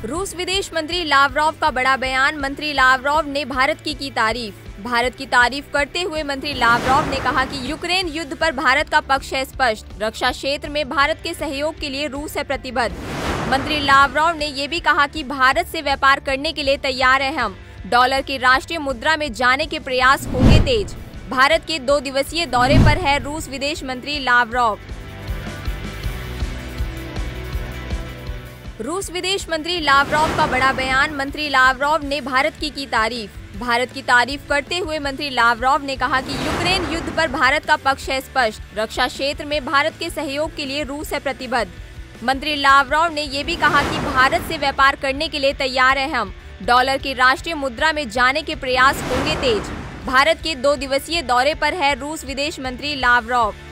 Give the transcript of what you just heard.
रूस विदेश मंत्री लावरोव का बड़ा बयान। मंत्री लावरोव ने भारत की तारीफ। भारत की तारीफ करते हुए मंत्री लावरोव ने कहा कि यूक्रेन युद्ध पर भारत का पक्ष है स्पष्ट। रक्षा क्षेत्र में भारत के सहयोग के लिए रूस है प्रतिबद्ध। मंत्री लावरोव ने ये भी कहा कि भारत से व्यापार करने के लिए तैयार है हम। डॉलर की राष्ट्रीय मुद्रा में जाने के प्रयास होंगे तेज। भारत के 2 दिवसीय दौरे पर है रूस विदेश मंत्री लावरोव। रूस विदेश मंत्री लावरोव का बड़ा बयान। मंत्री लावरोव ने भारत की तारीफ। भारत की तारीफ करते हुए मंत्री लावरोव ने कहा कि यूक्रेन युद्ध पर भारत का पक्ष है स्पष्ट। रक्षा क्षेत्र में भारत के सहयोग के लिए रूस है प्रतिबद्ध। मंत्री लावरोव ने ये भी कहा कि भारत से व्यापार करने के लिए तैयार है हम। डॉलर की राष्ट्रीय मुद्रा में जाने के प्रयास होंगे तेज। भारत के 2 दिवसीय दौरे पर है रूस विदेश मंत्री लावरोव।